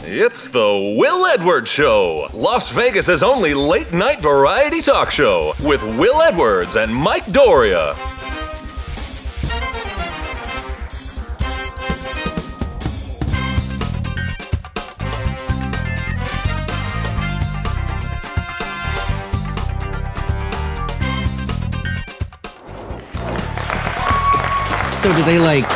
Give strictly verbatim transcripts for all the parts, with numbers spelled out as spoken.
It's the Will Edwards Show, Las Vegas's only late-night variety talk show with Will Edwards and Mike Doria. So do they like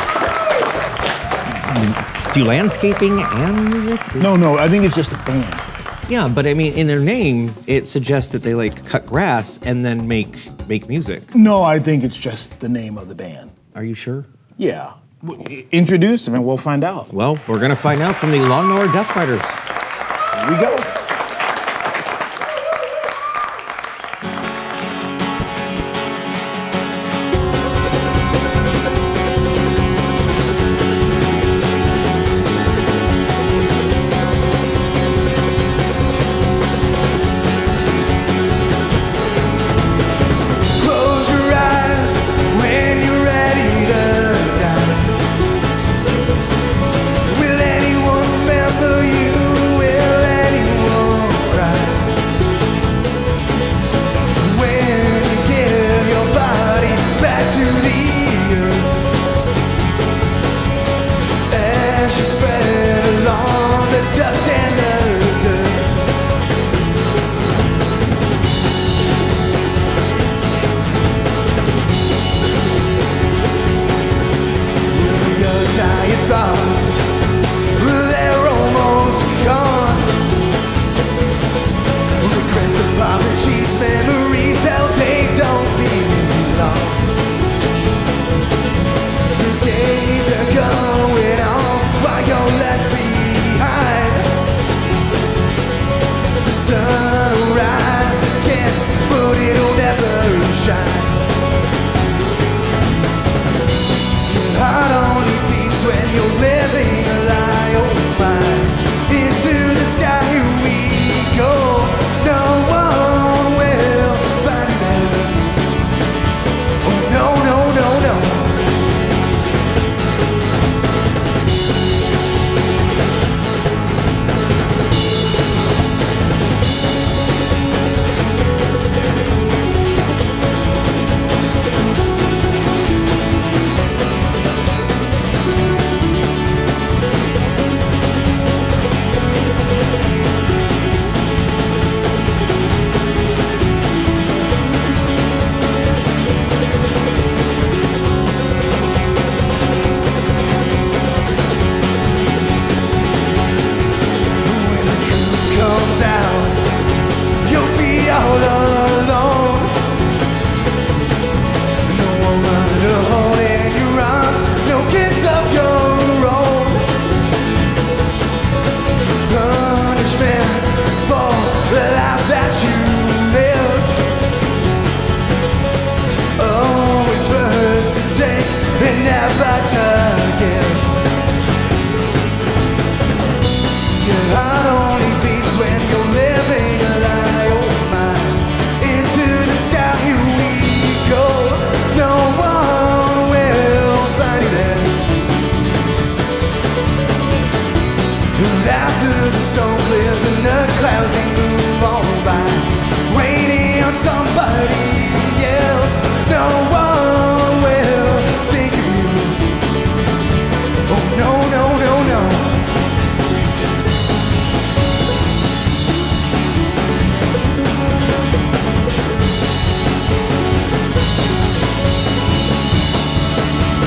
do landscaping and music? No, no, I think it's just a band. Yeah, but I mean, in their name, it suggests that they like cut grass and then make make music. No, I think it's just the name of the band. Are you sure? Yeah. W- Introduce them and we'll find out. Well, we're gonna find out from the Lawnmower Death Riders. Here we go.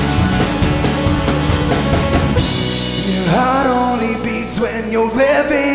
When you're living